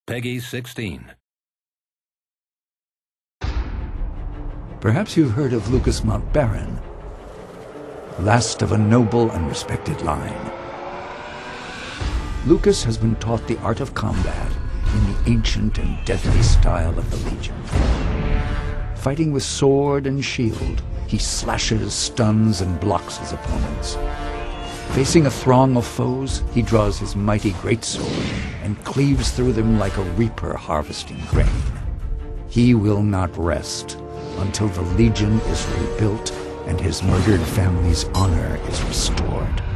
Peggy 16. Perhaps you've heard of Lucas Mountbaron, last of a noble and respected line. Lucas has been taught the art of combat in the ancient and deadly style of the Legion. Fighting with sword and shield, he slashes, stuns, and blocks his opponents. Facing a throng of foes, he draws his mighty greatsword and cleaves through them like a reaper harvesting grain. He will not rest until the Legion is rebuilt and his murdered family's honor is restored.